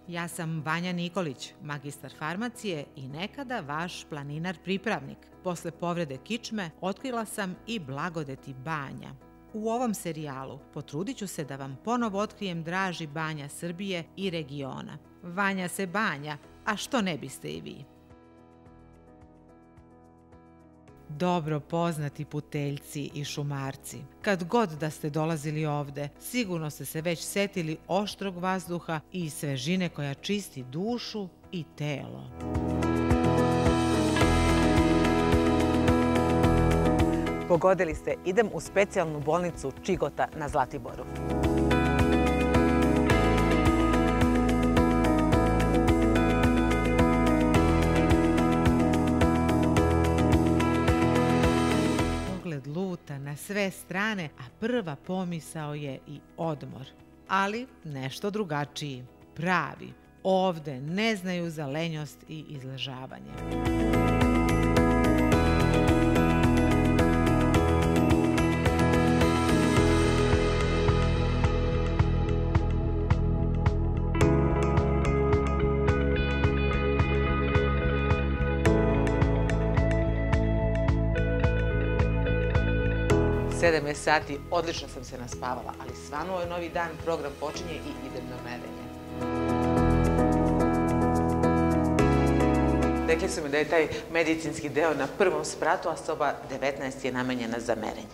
Ja sam Vanja Nikolić, magistar farmacije i nekada vaš planinar pripravnik. Posle povrede kičme otkrila sam i blagodeti banja. U ovom serijalu potrudit ću se da vam ponovo otkrijem draži banja Srbije i regiona. Vanja se banja, a što ne biste i vi? Dobro poznati puteljci i šumarci. Kad god da ste dolazili ovde, sigurno ste se već setili oštrog vazduha i svežine koja čisti dušu i telo. Pogodili ste, idem u specijalnu bolnicu Čigota na Zlatiboru. Luta na sve strane, a prva pomisao je i odmor. Ali nešto drugačiji, pravi. Ovde ne znaju za lenjost i izležavanje. Sedam je sati, odlično sam se naspavala, ali svanuo je novi dan, program počinje i idem na merenje. Rekli su mi da je taj medicinski deo na prvom spratu, a soba 19 je namenjena za merenje.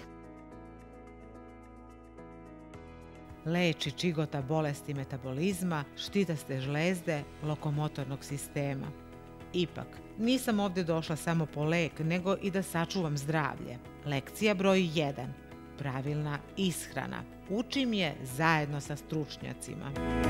Leči Čigota bolesti metabolizma, štitaste žlezde, lokomotornog sistema. Ipak, nisam ovde došla samo po lek, nego i da sačuvam zdravlje. Lekcija broj 1. Pravilna ishrana. Učim je zajedno sa stručnjacima.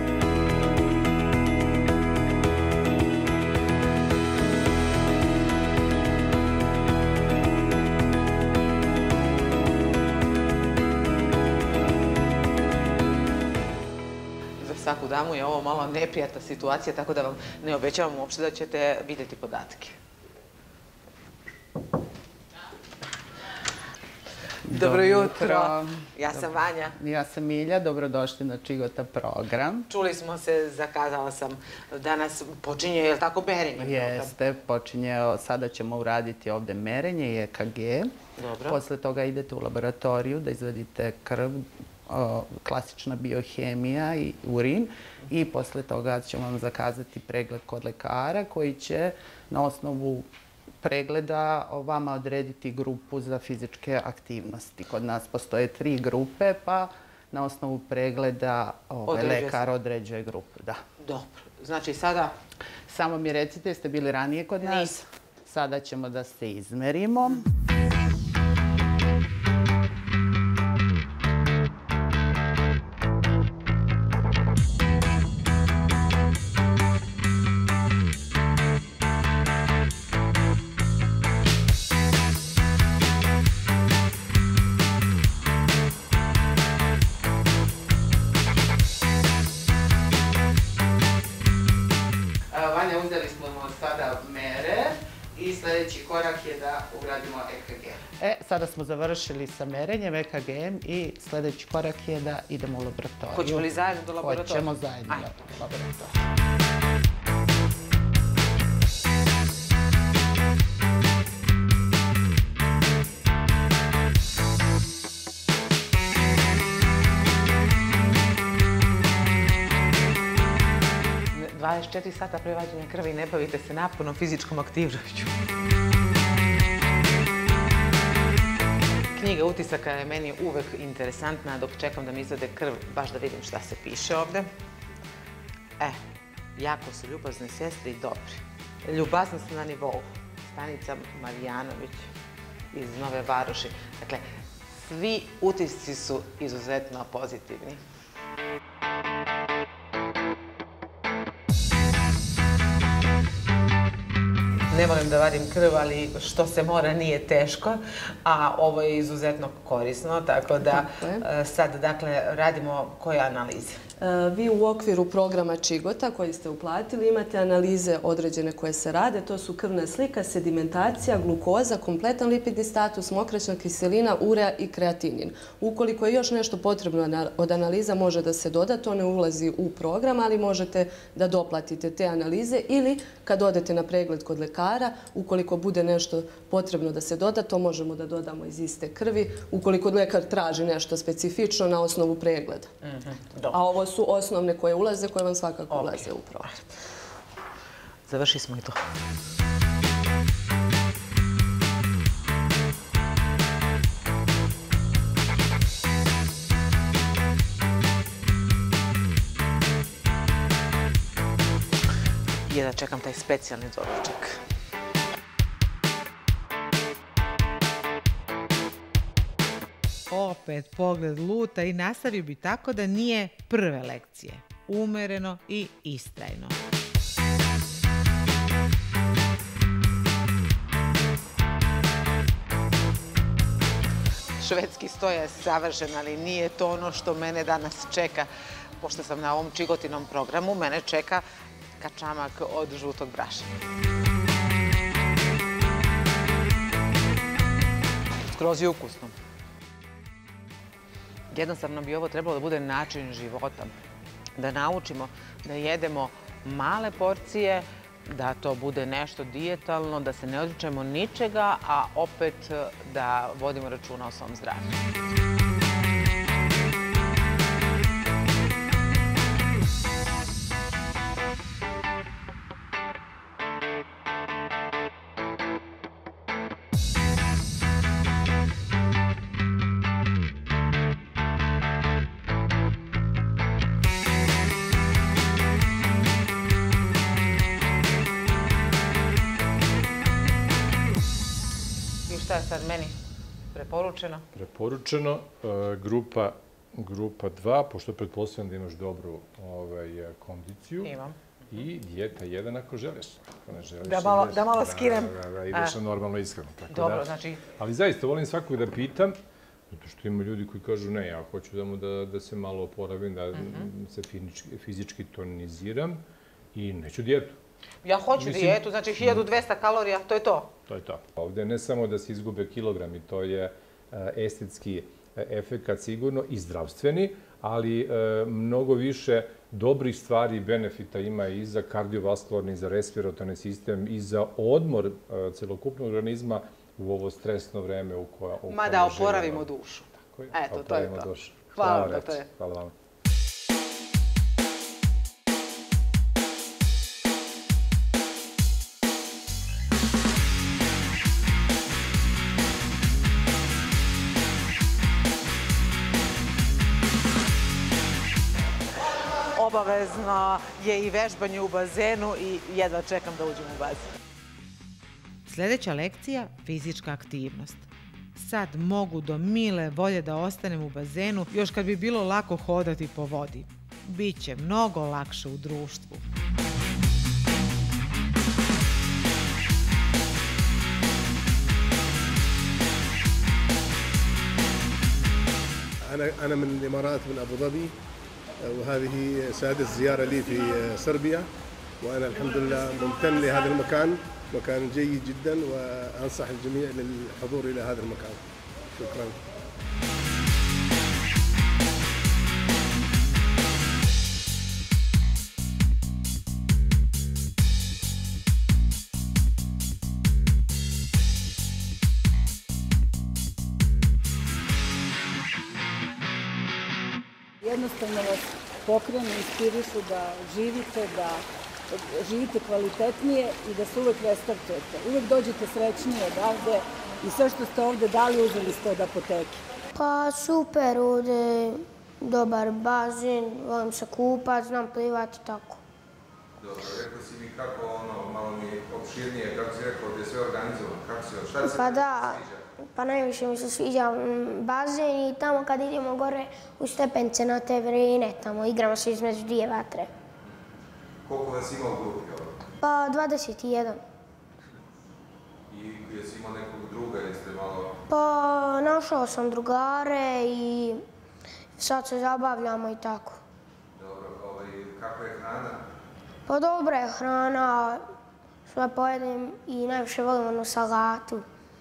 Svaku damu je ovo malo neprijatna situacija, tako da vam ne obećavam uopšte da ćete vidjeti podatke. Dobro jutro. Ja sam Vanja. Ja sam Milja, dobrodošli na Čigota program. Čuli smo se, zakazala sam, danas počinje, je li tako, merenje? Jeste, počinje, sada ćemo uraditi ovde merenje i EKG. Dobro. Posle toga idete u laboratoriju da izvadite krv, klasična biohemija i urin i posle toga ćemo vam zakazati pregled kod lekara koji će na osnovu pregleda vama odrediti grupu za fizičke aktivnosti. Kod nas postoje 3 grupe, pa na osnovu pregleda lekar određuje grupu. Dobro. Znači sada? Samo mi recite, jeste bili ranije kod nas? Nisam. Sada ćemo da se izmerimo. Uzeli smo sada mere i sljedeći korak je da uradimo EKG. Sada smo završili sa merenjem, EKG-em i sljedeći korak je da idemo u laboratoriju. Hoćemo li zajedno do laboratorija? Hoćemo zajedno do laboratorija. – 24 sata prevađenja krvi i ne bavite se napornom fizičkom aktivnošću. Knjiga utisaka je meni uvek interesantna dok čekam da mi izvade krv, baš da vidim šta se piše ovde. Jako su ljubazne sestre i dobri. Ljubaznost na nivou. Stanica Marijanović iz Nove Varoši. Dakle, svi utisci su izuzetno pozitivni. Ne volim da vadim krv, ali što se mora nije teško, a ovo je izuzetno korisno, tako da sad, dakle, radimo koje analize? Vi u okviru programa Čigota koji ste uplatili imate analize određene koje se rade. To su krvna slika, sedimentacija, glukoza, kompletan lipidni status, mokraćna kiselina, urea i kreatinin. Ukoliko je još nešto potrebno od analiza može da se doda, to ne ulazi u program, ali možete da doplatite te analize ili kad odete na pregled kod lekara, ukoliko bude nešto potrebno da se doda, to možemo da dodamo iz iste krvi, ukoliko lekar traži nešto specifično na osnovu pregleda. A ovo su osnovne koje ulaze, koje vam svakako ulaze u program. Završi smo i to. Jedva čekam taj specijalni doručak. Opet pogled luta i nastavio bi tako da nije prve lekcije. Umereno i istrajno. Švedski sto je savršen, ali nije to ono što mene danas čeka. Pošto sam na ovom Čigotinom programu, mene čeka kačamak od žutog brašna. Skroz je ukusno. Jednostavno bi ovo trebalo da bude način života. Da naučimo da jedemo male porcije, da to bude nešto dijetalno, da se ne odričemo ničega, a opet da vodimo računa o svom zdravlju. Šta je sad meni preporučeno? Preporučeno, grupa 2, pošto pretpostavljam da imaš dobru kondiciju. Imam. I dijeta 1 ako želiš. Da malo skinem. Da ideš na normalno ishranu. Dobro, znači... Ali zaista volim svakog da pitam, zato što ima ljudi koji kažu ne, ja hoću da se malo oporavim, da se fizički toniziram i neću dijetu. Ja hoću dijetu, znači 1200 kalorija, to je to. To je to. Ovdje ne samo da se izgube kilogrami, to je estetski efekat sigurno i zdravstveni, ali mnogo više dobrih stvari i benefita ima i za kardiovaskularni, i za respiratorni sistem, i za odmor celokupnog organizma u ovo stresno vreme u kojem živimo. Ma da oporavimo dušu. Eto, to je to. Hvala, doktore. Hvala vam. Obavezno je i vežbanje u bazenu i jedva čekam da uđem u bazen. Sljedeća lekcija – fizička aktivnost. Sad mogu do mile volje da ostanem u bazenu, još kad bi bilo lako hodati po vodi. Biće mnogo lakše u društvu. أنا من الإمارات من أبو ظبي وهذه سادس زيارة لي في صربيا وأنا الحمد لله ممتن لهذا المكان مكان جيد جدا وأنصح الجميع للحضور إلى هذا المكان شكرا Jednostavno vas pokrenu, inspirišu da živite kvalitetnije i da se uvek restartujete. Uvek dođete srećnije odavde i sve što ste ovde dali uzeli ste od apoteke. Pa super, ovde dobar bazen, volim se kupati, znam plivati i tako. Dobro, rekao si mi kako malo mi opširnije, kako si rekao, gdje je sve organizovano, kako si, šta ti se sviđa? Pa najviše mi se sviđa bazen i tamo kad idemo gore u stepence na te vrene, tamo igramo se između dvije vatre. Koliko vas ima u grupi ovdje? Pa 21. recimo nekog druga, jeste malo... Pa našao sam drugare i sad se zabavljamo i tako. Dobro, kakva je hrana? Pa dobra je hrana, sve pojedem i najviše volim onu salatu.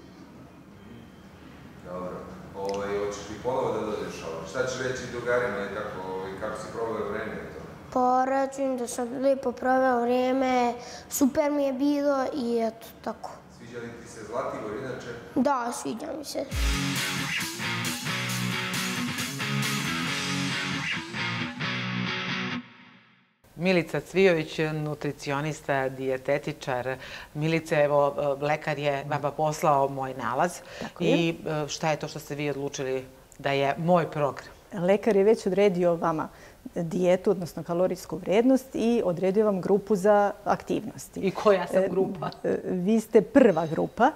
Dobro, hoćeš ti ponovo da dođeš ovo? Šta ćeš reći drugarima i kako si proveo vreme i to? Pa reću da sam lijepo proveo vrijeme, super mi je bilo i eto tako. Sviđa li ti se Zlatibor inače? Da, sviđa mi se. Milica Cvijović, nutricionista, dijetetičar. Milica, evo, lekar je vama poslao moj nalaz. I šta je to što ste vi odlučili da je moj program? Lekar je već odredio vama dijetu, odnosno kalorijsku vrednost i odredio vam grupu za aktivnosti. I koja sam grupa? Vi ste prva grupa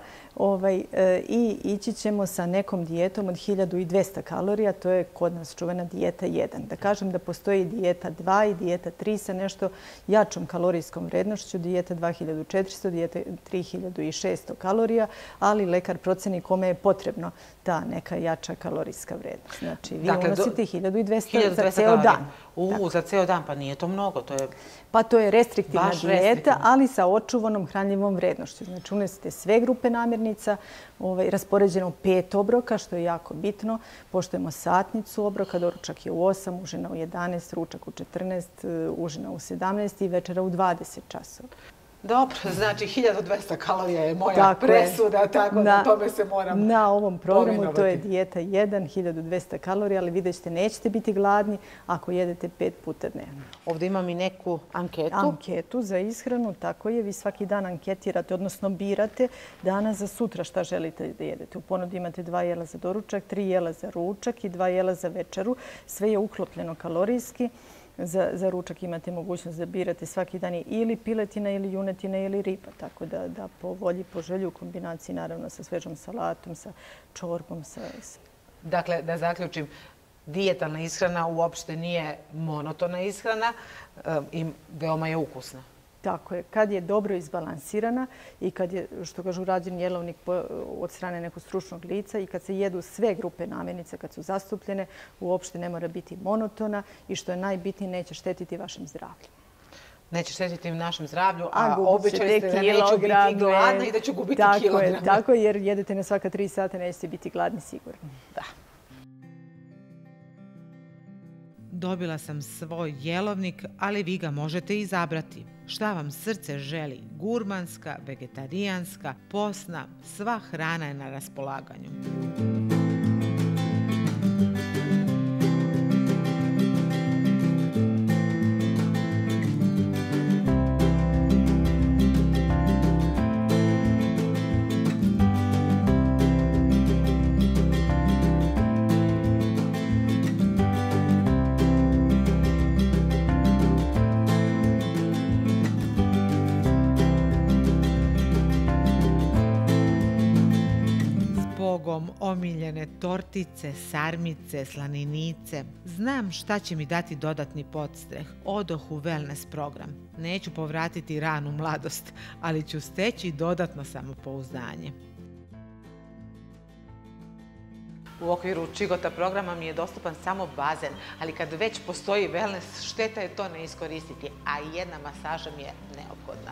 i ići ćemo sa nekom dijetom od 1200 kalorija, to je kod nas čuvena dijeta 1. Da kažem da postoji dijeta 2 i dijeta 3 sa nešto jačom kalorijskom vrednošću, dijeta 2400, dijeta 3600 kalorija, ali lekar proceni kome je potrebno ta neka jača kalorijska vrednost. Znači, vi unosite 1200 za ceo dan. Za ceo dan, pa nije to mnogo, to je... Pa to je restriktivna dijeta, ali sa očuvanom hranljivom vrednošću. Znači, unesite sve grupe namirnica, raspoređeno 5 obroka, što je jako bitno. Poštujemo satnicu obroka, doručak je u 8, užina u 11, ručak u 14, užina u 17 i večera u 20 časova. Dobro, znači 1200 kalorija je moja presuda, tako da tome se moram na ovom programu to je dijeta 1, 1200 kalorija, ali vidjet ćete, nećete biti gladni ako jedete 5 puta dnevno. Ovdje imam i neku anketu. Anketu za ishranu, tako je. Vi svaki dan anketirate, odnosno birate dana za sutra šta želite da jedete. U ponudi imate 2 jela za doručak, 3 jela za ručak i 2 jela za večeru. Sve je uklopljeno kalorijski. Za ručak imate mogućnost da birate svaki dan ili piletina, ili junetina, ili riba. Tako da po volji, po želju, u kombinaciji naravno sa svežom salatom, sa čorbom. Dakle, da zaključim, dijetalna ishrana uopšte nije monotona ishrana i veoma je ukusna. Tako je. Kad je dobro izbalansirana i kad je, što kažu, rađen jelovnik od strane nekog stručnog lica i kad se jedu sve grupe namirnica, kad su zastupljene, uopšte ne mora biti monotona i što je najbitnije, neće štetiti vašem zdravlju. Neće štetiti našem zdravlju, a običali ste da neću biti gladna i da ću gubiti kilograme. Tako je, jer jedete na svaka 3 sata, nećete biti gladni sigurno. Da. Dobila sam svoj jelovnik, ali vi ga možete izabrati. Šta vam srce želi? Gurmanska, vegetarijanska, posna, sva hrana je na raspolaganju. Omiljene tortice, sarmice, slaninice. Znam šta će mi dati dodatni podstreh. Odoh u wellness program. Neću povratiti ranu mladost, ali ću steći dodatno samopouzdanje. U okviru Čigota programa mi je dostupan samo bazen, ali kad već postoji wellness, šteta je to ne iskoristiti, a i jedna masaža mi je neophodna.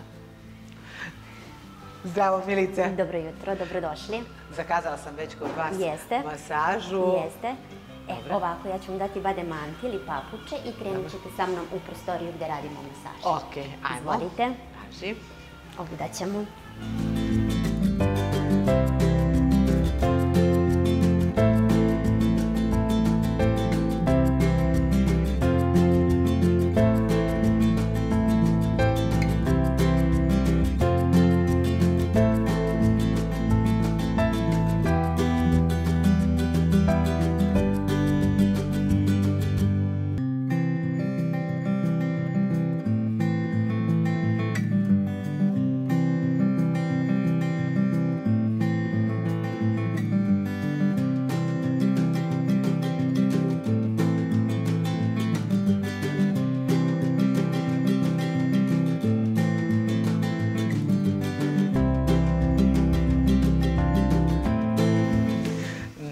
Zdravo, Milice. Dobro jutro, dobrodošli. Zakazala sam već kod vas masažu. Jeste. Ovako, ja ću vam dati bade mantil i papuče i krenut ćete sa mnom u prostoriju gdje radimo masaž. Ok, ajmo. Izvolite. Kaži. Ovdje ćemo.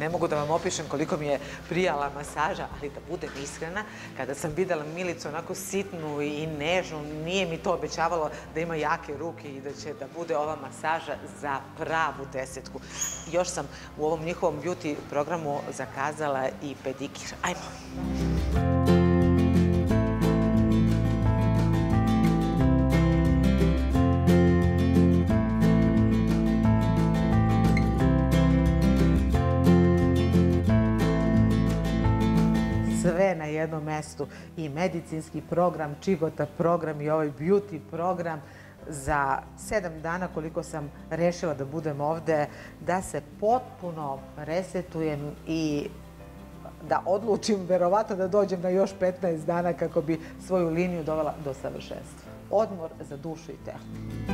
ne mogu da vam opišem koliko mi je prijala masaža, ali da budem iskrena, kada sam videla Milicu onako sitnu i nežnu, nije mi to obećavalo da ima jake ruke i da će da bude ova masaža za pravu 10. Još sam u ovom njihovom beauty programu zakazala i pedikir. Ajmo! Sve na jednom mestu, i medicinski program, Čigota program i ovaj beauty program. Za 7 dana koliko sam rešila da budem ovde, da se potpuno resetujem i da odlučim verovatno da dođem na još 15 dana kako bi svoju liniju dovela do savršenstva. Odmor za dušu i telo.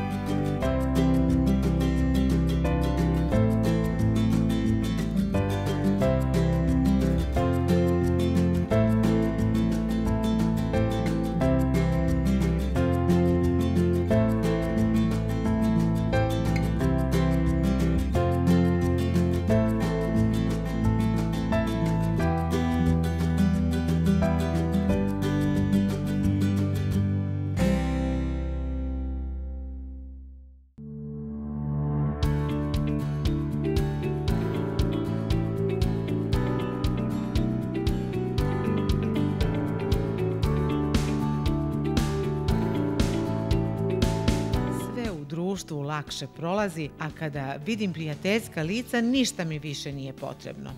Društvu lakše prolazi, a kada vidim prijateljska lica, ništa mi više nije potrebno.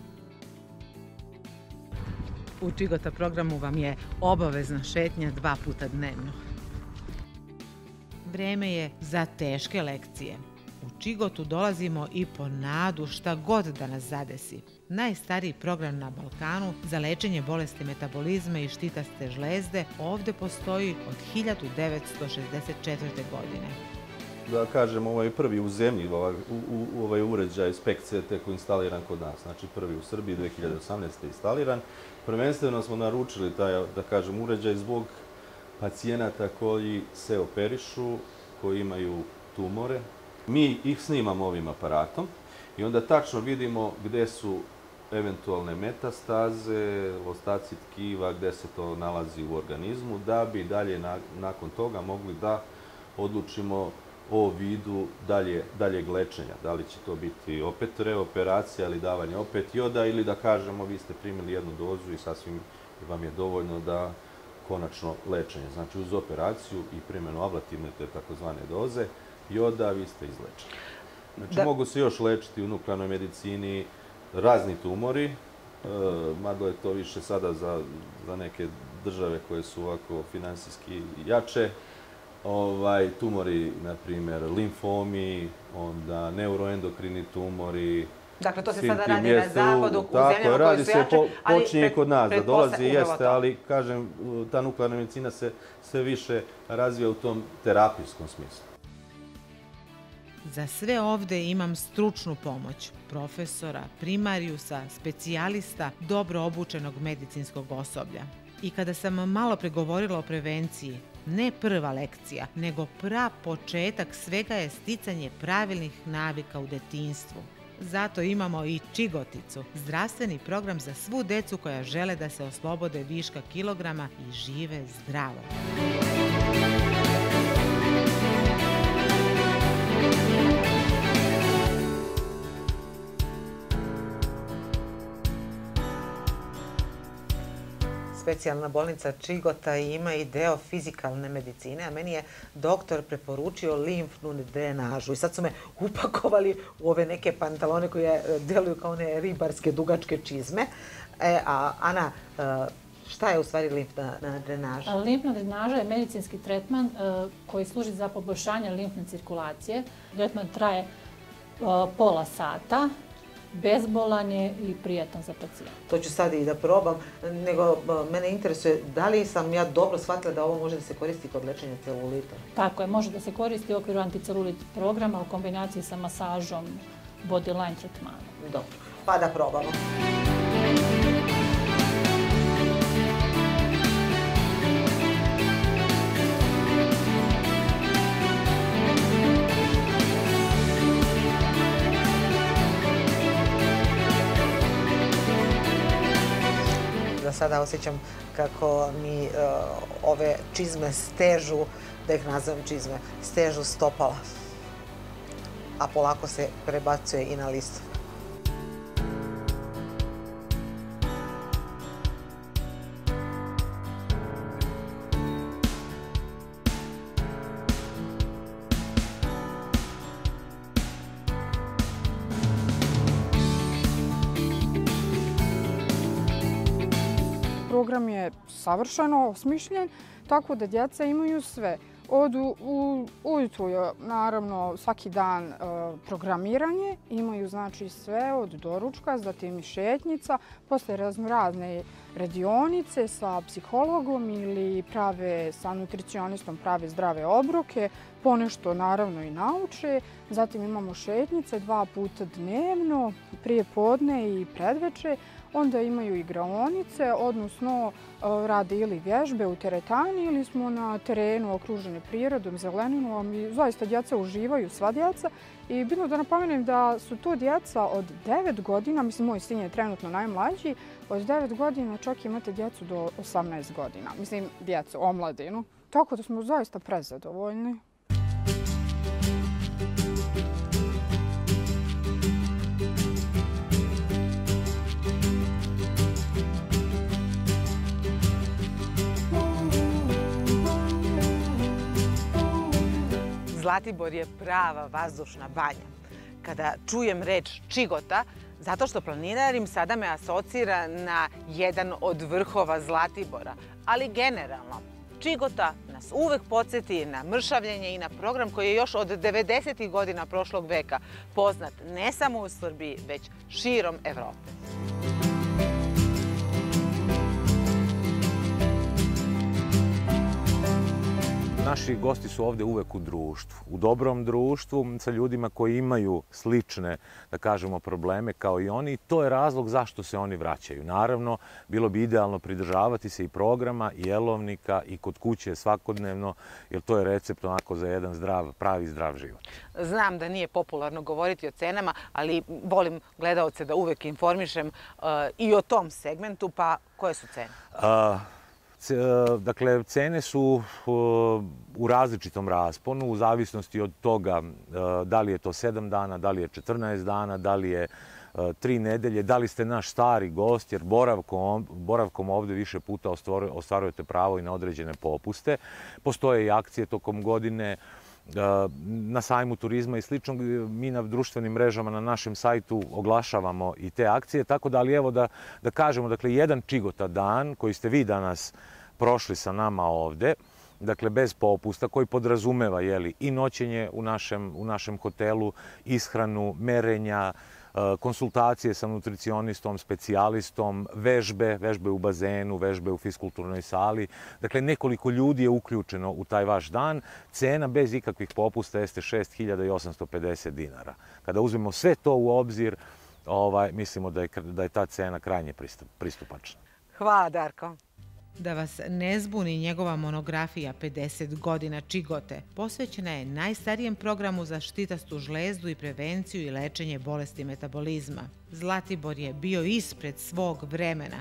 U Čigota programu vam je obavezna šetnja 2 puta dnevno. Vreme je za teške lekcije. U Čigotu dolazimo i po nadu šta god da nas zadesi. Najstariji program na Balkanu za lečenje bolesti metabolizma i štitaste žlezde ovde postoji od 1964. godine. Da kažem, ovo je prvi u zemlji, ovaj uređaj SPECT-CT koji je instaliran kod nas. Znači prvi u Srbiji, 2018. je instaliran. Prvenstveno smo naručili taj, da kažem, uređaj zbog pacijenata koji se operišu, koji imaju tumore. Mi ih snimamo ovim aparatom i onda tačno vidimo gde su eventualne metastaze, ostaci tkiva, gde se to nalazi u organizmu, da bi dalje nakon toga mogli da odlučimo o vidu daljeg lečenja. Da li će to biti opet reoperacija ili davanje opet joda, ili da kažemo vi ste primili jednu dozu i sasvim vam je dovoljno da konačno lečenje. Znači uz operaciju i primjenu ablativne, te takozvane doze joda, vi ste izlečeni. Znači mogu se još lečiti u nuklearnoj medicini razni tumori, mada je to više sada za neke države koje su ovako finansijski jače. Tumori, na primjer, limfomi, onda neuroendokrini tumori. Dakle, to se sada radi na zapadu, u zemljama koje su jače, ali počinje kod nas da dolazi, jeste, ali, kažem, ta nuklearna medicina se sve više razvija u tom terapijskom smislu. Za sve ovde imam stručnu pomoć profesora, primarijusa, specijalista, dobro obučenog medicinskog osoblja. I kada sam malo pregovorila o prevenciji, ne prva lekcija, nego početak svega je sticanje pravilnih navika u detinjstvu. Zato imamo i Čigoticu, zdravstveni program za svu decu koja žele da se oslobode viška kilograma i žive zdravo. Specijalna bolnica Čigota ima i deo fizikalne medicine, a meni je doktor preporučio limfnu drenažu. I sad su me upakovali u ove neke pantalone koje deluju kao one ribarske dugačke čizme. A Ana, šta je u stvari limfna drenaža? Limfna drenaža je medicinski tretman koji služi za poboljšanje limfne cirkulacije. Tretman traje pola sata. Bezbolan je i prijatan za pacijenta. To ću sad i da probam, nego mene interesuje da li sam ja dobro shvatila da ovo može da se koristi kod lečenja celulita? Tako je, može da se koristi u okviru anticelulit programa u kombinaciji sa masažom bodyline tretmana. Dobro, pa da probamo. da sada osjećam kako mi ove čizme stežu, da ih nazovem čizme, stežu stopala. A polako se prebacuje i na listove. Program je savršeno osmišljen, tako da djeca imaju sve. Ujutru je naravno svaki dan programiranje, imaju znači sve od doručka, zatim i šetnjica, posle razne radionice sa psihologom ili prave sa nutricionistom, prave zdrave obroke, ponešto naravno i nauče. Zatim imamo šetnjice 2 puta dnevno, prije podne i predveče. Onda imaju igraonice, odnosno rade ili vježbe u teretani ili smo na terenu okruženi prirodom, zeleninom i zaista djeca uživaju, sva djeca. I bitno da napomenem da su to djeca od 9 godina, mislim moj sin je trenutno najmlađi, od 9 godina čak imate djecu do 18 godina, mislim djecu, omladinu. Tako da smo zaista prezadovoljni. Zlatibor je prava vazdušna banja. Kada čujem reč Čigota, zato što planinarim sada me asocira na jedan od vrhova Zlatibora, ali generalno. Čigota nas uvek podsjeti na mršavljenje i na program koji je još od 90. godina prošlog veka poznat ne samo u Srbiji, već širom Evrope. Naši gosti su ovde uvek u društvu, u dobrom društvu sa ljudima koji imaju slične, da kažemo, probleme kao i oni. To je razlog zašto se oni vraćaju. Naravno, bilo bi idealno pridržavati se i programa, i jelovnika, i kod kuće svakodnevno, jer to je recept onako za jedan zdrav, pravi zdrav život. Znam da nije popularno govoriti o cenama, ali volim gledaoce da uvek informišem i o tom segmentu, pa koje su cene? Dakle, cene su u različitom rasponu, u zavisnosti od toga da li je to 7 dana, da li je 14 dana, da li je 3 nedelje, da li ste naš stari gost, jer boravkom ovde više puta ostvarujete pravo i na određene popuste. Postoje i akcije tokom godine, na sajmu turizma i slično. Mi na društvenim mrežama na našem sajtu oglašavamo i te akcije, tako da, ali evo da kažemo, dakle, jedan Čigota dan koji ste vi danas prošli sa nama ovde, dakle, bez popusta, koji podrazumeva, jeli, i noćenje u našem hotelu, ishranu, merenja, konsultacije sa nutricionistom, specijalistom, vežbe u bazenu, vežbe u fiskulturnoj sali. Dakle, nekoliko ljudi je uključeno u taj vaš dan. Cena bez ikakvih popusta jeste 6.850 dinara. Kada uzmemo sve to u obzir, mislimo da je ta cena krajnje pristupačna. Hvala, Darko. Da vas ne zbuni njegova monografija 50 godina Čigote, posvećena je najstarijem programu za štitastu žlezdu i prevenciju i lečenje bolesti metabolizma. Zlatibor je bio ispred svog vremena.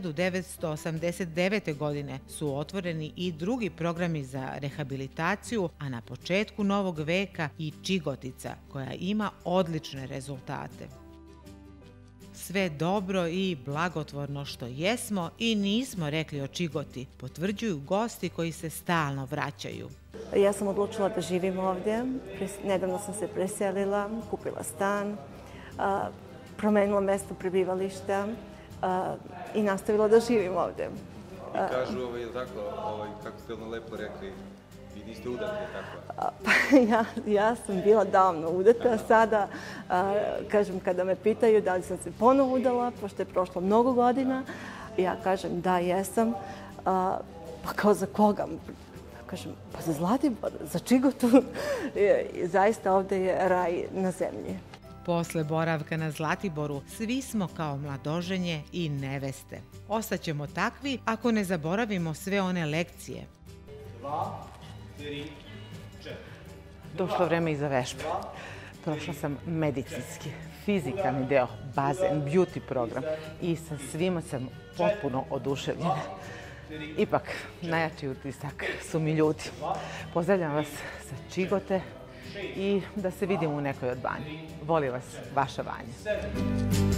1989. godine su otvoreni i drugi programi za rehabilitaciju, a na početku novog veka i Čigotica, koja ima odlične rezultate. Sve dobro i blagotvorno što jesmo i nismo rekli o Čigoti, potvrđuju gosti koji se stalno vraćaju. Ja sam odlučila da živim ovdje. Nedavno sam se preselila, kupila stan, promenila mesto prebivališta i nastavila da živim ovdje. I kažu, kako ste ono lepo rekli, vi niste udati, tako? Ja sam bila davno udata. Sada, kažem, kada me pitaju da li sam se ponovo udala, pošto je prošlo mnogo godina, ja kažem da jesam. Pa kao za koga? Kažem, pa za Zlatibor, za Čigotu. Zaista ovde je raj na zemlji. Posle boravka na Zlatiboru, svi smo kao mladoženje i neveste. Ostaćemo takvi ako ne zaboravimo sve one lekcije. 2, 3, 4. Došlo vreme i za vežbe. Prošla sam medicinski, fizikalni deo, bazen, beauty program i sa svima sam potpuno oduševljena. Ipak, najjači utisak su mi ljudi. Pozdravljam vas sa Čigote i da se vidimo u nekoj od banje. Voli vas, vaša Vanja.